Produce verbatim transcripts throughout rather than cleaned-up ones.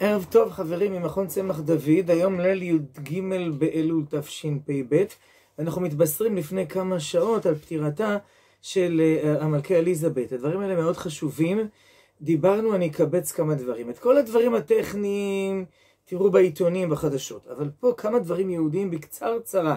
ערב טוב חברים ממכון צמח דוד, היום ליל י"ג באלול תשפ"ב. אנחנו מתבשרים לפני כמה שעות על פטירתה של המלכה אליזבת. הדברים האלה מאוד חשובים. דיברנו, אני אקבץ כמה דברים. את כל הדברים הטכניים תראו בעיתונים, בחדשות. אבל פה כמה דברים יהודיים בקצר צרה.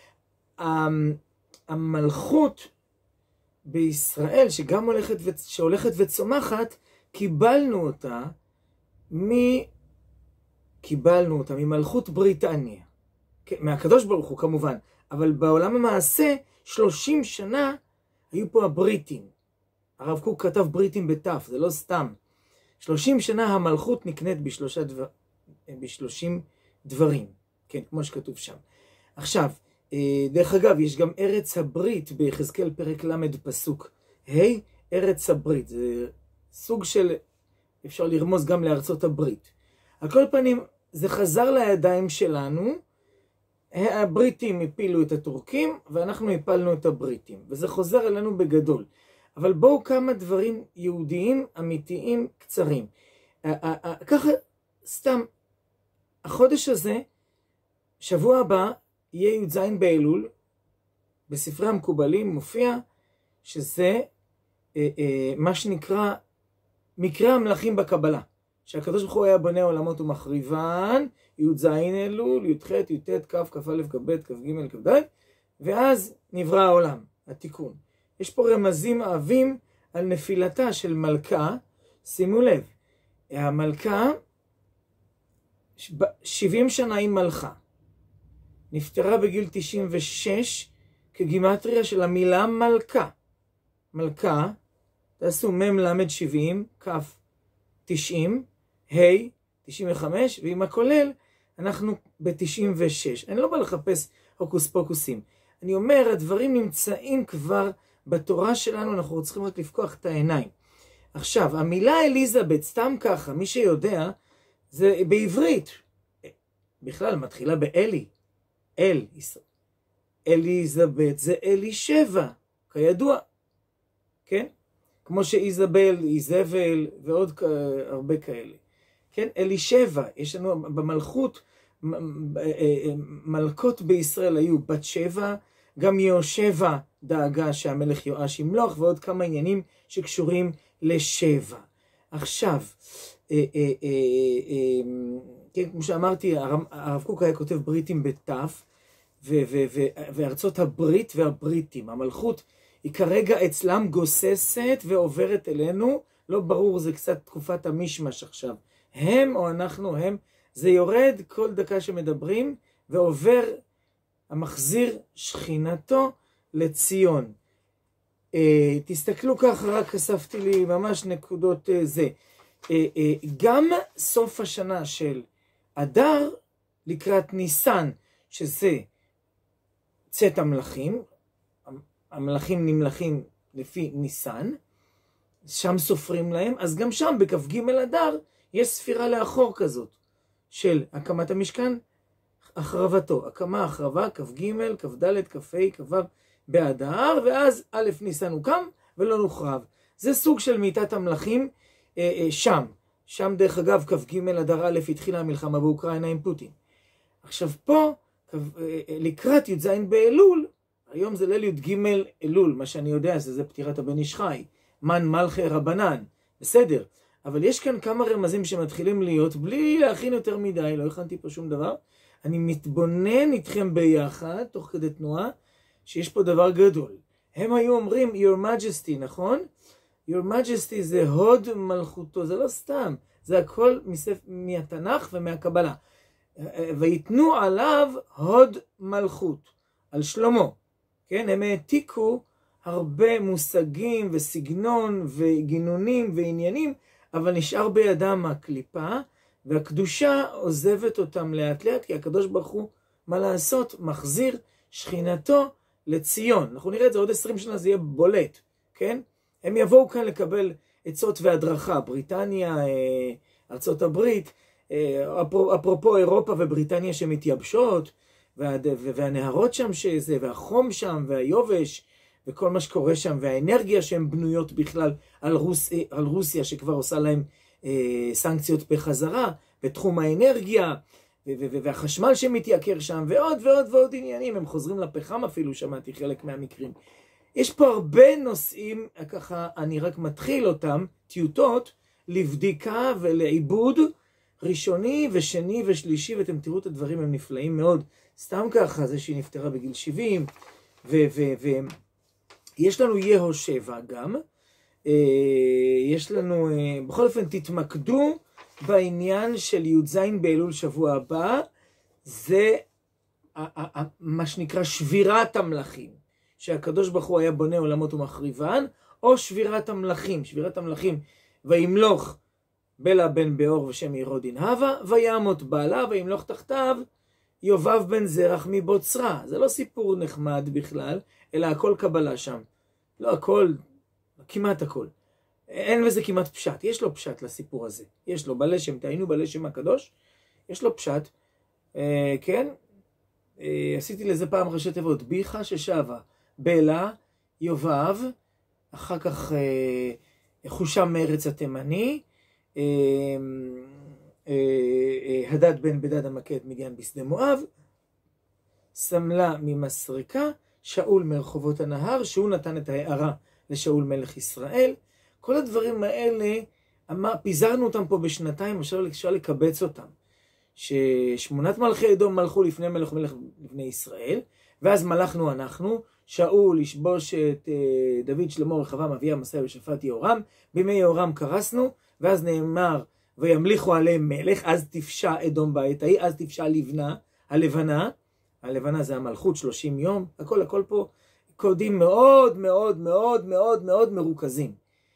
המלכות בישראל, שגם הולכת, ו... שהולכת וצומחת, קיבלנו אותה מי קיבלנו אותה ממלכות בריטניה, מהקדוש ברוך הוא כמובן, אבל בעולם המעשה שלושים שנה היו פה הבריטים. הרב קוק כתב בריטים בתף, זה לא סתם. שלושים שנה המלכות נקנית בשלושה דבר, בשלושים דברים, כן, כמו שכתוב שם. עכשיו, דרך אגב, יש גם ארץ הברית ביחזקאל פרק למד פסוק ה', ארץ הברית, זה סוג של, אפשר לרמוז גם לארצות הברית. על כל פנים, זה חזר לידיים שלנו, הבריטים הפילו את הטורקים, ואנחנו הפלנו את הבריטים, וזה חוזר אלינו בגדול. אבל בואו כמה דברים יהודיים, אמיתיים, קצרים. ככה, סתם, החודש הזה, שבוע הבא, יהיה י"ז באלול, בספרי המקובלים מופיע, שזה אה, אה, מה שנקרא, מקרה המלכים בקבלה, שהקדוש ברוך הוא היה בונה עולמות ומחריבן, י"ז אלול, י"ח, י"ט, כ', כ"א, כ"ב, כ"ג, כ"ד, ואז נברא העולם, התיקון. יש פה רמזים עבים על נפילתה של מלכה. שימו לב, המלכה, שבעים שנה היא מלכה, נפטרה בגיל תשעים ושש, כגימטריה של המילה מלכה. מלכה, תעשו מם למד שבעים, כף תשעים, ה' תשעים וחמש, ועם הכולל אנחנו ב-תשעים ושש. אני לא בא לחפש הוקוס פוקוסים. אני אומר, הדברים נמצאים כבר בתורה שלנו, אנחנו צריכים רק לפקוח את העיניים. עכשיו, המילה אליזבת, סתם ככה, מי שיודע, זה בעברית. בכלל, מתחילה באלי. אל, אליזבת זה אלישבע, כידוע. כן? כמו שאיזבל, איזבל ועוד הרבה כאלה. כן? אלישבע, יש לנו במלכות, מלכות בישראל היו בת שבע, גם יהושבע דאגה שהמלך יואש ימלוך, ועוד כמה עניינים שקשורים לשבע. עכשיו, כן, כמו שאמרתי, הרב קוק היה כותב בריטים בתף, וארצות הברית והבריטים, המלכות היא כרגע אצלם גוססת ועוברת אלינו, לא ברור, זה קצת תקופת המשמש עכשיו. הם או אנחנו, הם, זה יורד כל דקה שמדברים, ועובר המחזיר שכינתו לציון. אה, תסתכלו ככה, רק אספתי לי ממש נקודות אה, זה. אה, אה, גם סוף השנה של אדר, לקראת ניסן, שזה צאת המלכים, המלכים נמלכים לפי ניסן, שם סופרים להם, אז גם שם בכ"ג אדר יש ספירה לאחור כזאת, של הקמת המשכן, החרבתו, הקמה, החרבה, כ"ג, כ"ד, כ"ה, כ"ו באדר, ואז א' ניסן הוקם ולא נוחרב. זה סוג של מיתת המלכים אה, אה, שם. שם דרך אגב כ"ג אדר א' התחילה המלחמה באוקראינה עם פוטין. עכשיו פה, אה, אה, לקראת י"ז באלול, היום זה ליל י"ג אלול, מה שאני יודע זה, זה פטירת הבן איש חי, מן מלכי רבנן, בסדר. אבל יש כאן כמה רמזים שמתחילים להיות, בלי להכין יותר מדי, לא הכנתי פה שום דבר. אני מתבונן איתכם ביחד, תוך כדי תנועה, שיש פה דבר גדול. הם היו אומרים, Your Majesty, נכון? Your Majesty זה הוד מלכותו, זה לא סתם, זה הכל מספ... מהתנ"ך ומהקבלה. ויתנו עליו הוד מלכות, על שלמה. כן, הם העתיקו הרבה מושגים וסגנון וגינונים ועניינים, אבל נשאר בידם הקליפה, והקדושה עוזבת אותם לאט לאט, כי הקדוש ברוך הוא, מה לעשות, מחזיר שכינתו לציון. אנחנו נראה את זה עוד עשרים שנה, זה יהיה בולט, כן? הם יבואו כאן לקבל עצות והדרכה, בריטניה, ארצות הברית, אפרופו אירופה ובריטניה שמתייבשות, והנהרות שם שזה, והחום שם, והיובש, וכל מה שקורה שם, והאנרגיה שהן בנויות בכלל על, רוס, על רוסיה, שכבר עושה להם אה, סנקציות בחזרה, בתחום האנרגיה, והחשמל שמתייקר שם, ועוד ועוד ועוד עניינים, הם חוזרים לפחם אפילו, שמעתי חלק מהמקרים. יש פה הרבה נושאים, ככה אני רק מתחיל אותם, טיוטות, לבדיקה ולעיבוד ראשוני ושני ושלישי, ואתם תראו את הדברים, הם נפלאים מאוד. סתם ככה, זה שהיא נפטרה בגיל שבעים, ויש לנו יהושע גם, יש לנו, בכל אופן תתמקדו בעניין של י"ז באלול שבוע הבא, זה מה שנקרא שבירת המלכים, שהקדוש ברוך הוא היה בונה עולמות ומחריבן, או שבירת המלכים, שבירת המלכים, וימלוך בלה בן באור ושם עירו דינהבה, וימות בעלה וימלוך תחתיו יובב בן זרח מבוצרה. זה לא סיפור נחמד בכלל, אלא הכל קבלה שם. לא הכל, כמעט הכל. אין בזה כמעט פשט. יש לו פשט לסיפור הזה. יש לו בלשם, תעיינו בלשם הקדוש, יש לו פשט. אה, כן? אה, עשיתי לזה פעם ראשי תיבות. ביחה ששבה, בלה, יובב, אחר כך אה, חושם מארץ התימני, אה, אה, אה, הדד בן בדד המכה את מדיין בשדה מואב, סמלה ממסריקה, שאול מרחובות הנהר, שהוא נתן את ההערה לשאול מלך ישראל. כל הדברים האלה, פיזרנו אותם פה בשנתיים, עכשיו אפשר לקבץ אותם. ששמונת מלכי אדום מלכו לפני מלך מלך לפני ישראל, ואז מלכנו אנחנו, שאול ישבוש את דוד שלמה רחבעם אביה מסעיה ושפט יהורם, בימי יהורם קרסנו, ואז נאמר וימליכו עליהם מלך, אז תפשע אדום בעת ההיא, אז תפשע לבנה, הלבנה, הלבנה זה המלכות שלושים יום, הכל הכל פה קודים מאוד מאוד מאוד מאוד מאוד מרוכזים.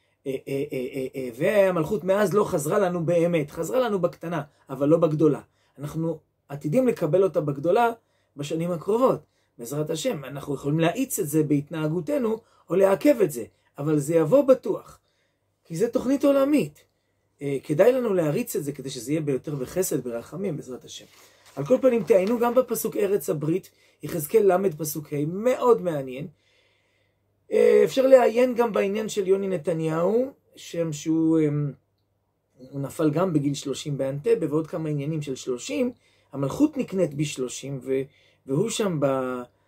והמלכות מאז לא חזרה לנו באמת, חזרה לנו בקטנה, אבל לא בגדולה. אנחנו עתידים לקבל אותה בגדולה בשנים הקרובות. בעזרת השם, אנחנו יכולים להאיץ את זה בהתנהגותנו, או לעכב את זה, אבל זה יבוא בטוח. כי זה תוכנית עולמית. כדאי לנו להריץ את זה, כדי שזה יהיה ביותר בחסד, ברחמים, בעזרת השם. על כל פנים, תעיינו גם בפסוק ארץ הברית, יחזקאל למד פסוק ה', מאוד מעניין. אפשר לעיין גם בעניין של יוני נתניהו, שם שהוא נפל גם בגיל שלושים באנטבה, ועוד כמה עניינים של שלושים, המלכות נקנית ב-שלושים, והוא שם ב...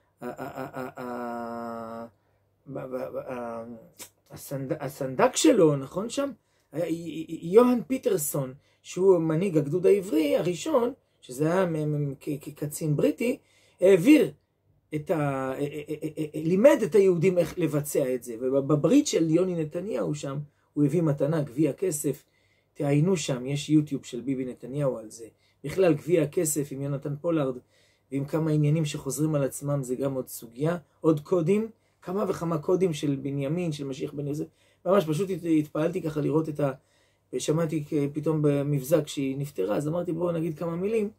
הסנדק שלו, נכון שם? יוהן פיטרסון, שהוא מנהיג הגדוד העברי הראשון, שזה היה כקצין בריטי, העביר את ה... לימד את היהודים איך לבצע את זה. ובברית של יוני נתניהו שם, הוא הביא מתנה, גביע כסף. תעיינו שם, יש יוטיוב של ביבי נתניהו על זה. בכלל, גביע כסף עם יונתן פולארד, ועם כמה עניינים שחוזרים על עצמם, זה גם עוד סוגיה, עוד קודים, כמה וכמה קודים של בנימין, של משיח בן יוסף. ממש פשוט התפעלתי ככה לראות את ה... ושמעתי פתאום במבזק כשהיא נפטרה, אז אמרתי בואו נגיד כמה מילים.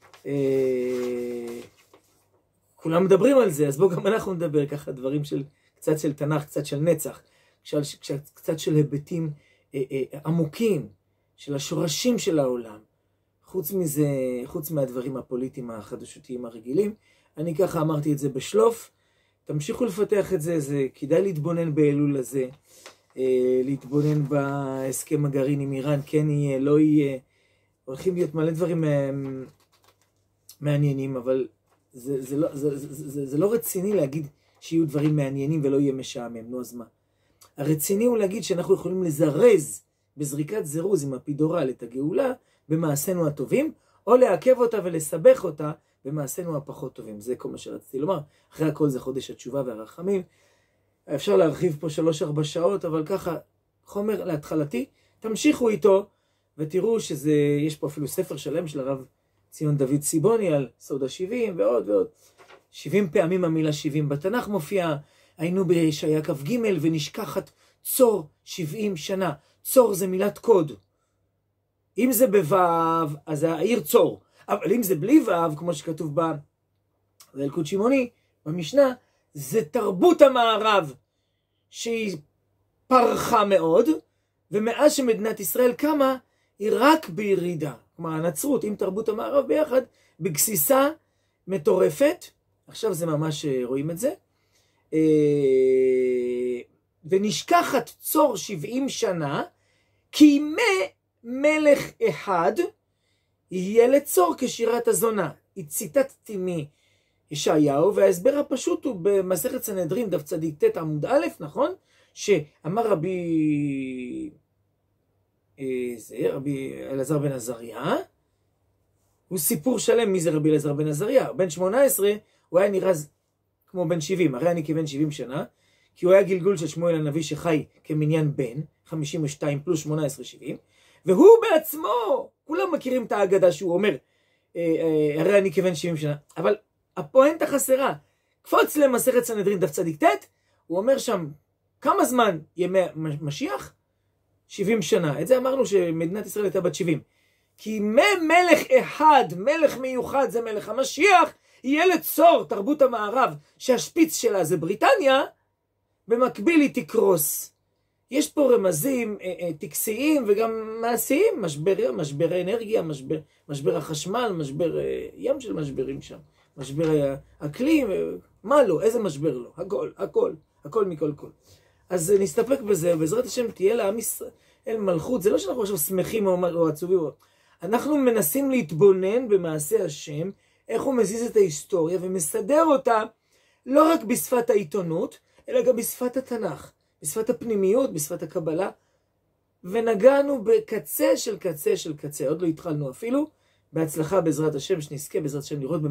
כולם מדברים על זה, אז בואו גם אנחנו נדבר ככה דברים של, קצת של תנ"ך, קצת של נצח, קצת של היבטים עמוקים, של השורשים של העולם. חוץ מזה, חוץ מהדברים הפוליטיים החדשותיים הרגילים, אני ככה אמרתי את זה בשלוף, תמשיכו לפתח את זה, זה כדאי להתבונן באלול הזה, להתבונן בהסכם הגרעין עם איראן, כן יהיה, לא יהיה, הולכים להיות מלא דברים מעניינים, אבל זה, זה, לא, זה, זה, זה, זה לא רציני להגיד שיהיו דברים מעניינים ולא יהיה משעמם, נו אז מה? הרציני הוא להגיד שאנחנו יכולים לזרז בזריקת זירוז עם הפידורל את הגאולה במעשינו הטובים, או לעכב אותה ולסבך אותה במעשינו הפחות טובים. זה כל מה שרציתי לומר. אחרי הכל זה חודש התשובה והרחמים. אפשר להרחיב פה שלוש ארבע שעות, אבל ככה חומר להתחלתי. תמשיכו איתו ותראו שזה, יש פה אפילו ספר שלם של הרב ציון דוד סיבוני על סוד ה-שבעים ועוד ועוד. שבעים פעמים המילה שבעים בתנ"ך מופיעה. היינו בישעיה כ"ג ונשכחת צור שבעים שנה. צור זה מילת קוד. אם זה בו"ב, אז העיר צור. אבל אם זה בלי ו"ב, כמו שכתוב באלקוט שמעוני, במשנה, זה תרבות המערב שהיא פרחה מאוד, ומאז שמדינת ישראל קמה, היא רק בירידה. כלומר, הנצרות עם תרבות המערב ביחד, בגסיסה מטורפת. עכשיו זה ממש רואים את זה. ונשכחת צור שבעים שנה, כי ימי מלך אחד יהיה לצור כשירת הזונה. ציטטתי מישעיהו, וההסבר הפשוט הוא במסכת סנהדרין דף צדיק ט' עמוד א', נכון? שאמר רבי זה רבי אלעזר בן עזריה, הוא סיפור שלם מי זה רבי אלעזר בן עזריה. בן שמונה עשרה הוא היה נראה כמו בן שבעים, הרי אני כבן שבעים שנה, כי הוא היה גלגול של שמואל הנביא שחי כמניין בן, חמישים ושתיים פלוס שמונה עשרה שבעים, והוא בעצמו, כולם מכירים את ההגדה שהוא אומר, הרי אני כבן שבעים שנה, אבל הפואנטה חסרה. קפוץ למסכת סנהדרין דף צדיק ט', הוא אומר שם, כמה זמן ימי משיח? שבעים שנה. את זה אמרנו שמדינת ישראל הייתה בת שבעים. כי מלך אחד, מלך מיוחד, זה מלך המשיח, יהיה לצור תרבות המערב, שהשפיץ שלה זה בריטניה, במקביל היא תקרוס. יש פה רמזים טקסיים וגם מעשיים, משבר, משבר אנרגיה, משבר, משבר החשמל, משבר, ים של משברים שם, משבר אקלים, מה לא, איזה משבר לא, הכל, הכל, הכל מכל כל. אז נסתפק בזה, בעזרת השם תהיה לעם ישראל מלכות. זה לא שאנחנו עכשיו שמחים או עצובים, אנחנו מנסים להתבונן במעשה השם, איך הוא מזיז את ההיסטוריה ומסדר אותה לא רק בשפת העיתונות, אלא גם בשפת התנ"ך, בשפת הפנימיות, בשפת הקבלה, ונגענו בקצה של קצה של קצה, עוד לא התחלנו אפילו, בהצלחה בעזרת השם, שנזכה בעזרת השם לראות,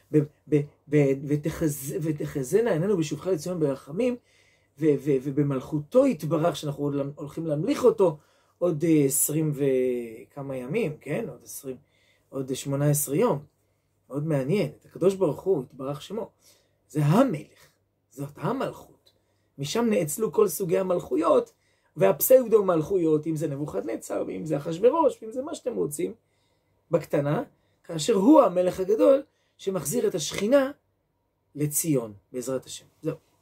ותחזנה עינינו בשובך לציון ברחמים, ובמלכותו יתברך, שאנחנו הולכים להמליך אותו עוד עשרים וכמה ימים, כן? עוד עשרים, עוד שמונה עשרה יום, מאוד מעניין, את הקדוש ברוך הוא יתברך שמו, זה המלך, זאת המלכות, משם נאצלו כל סוגי המלכויות, והפסאודו מלכויות, אם זה נבוכדנצר, ואם זה אחשוורוש, ואם זה מה שאתם רוצים, בקטנה, כאשר הוא המלך הגדול, שמחזיר את השכינה לציון, בעזרת השם. זהו.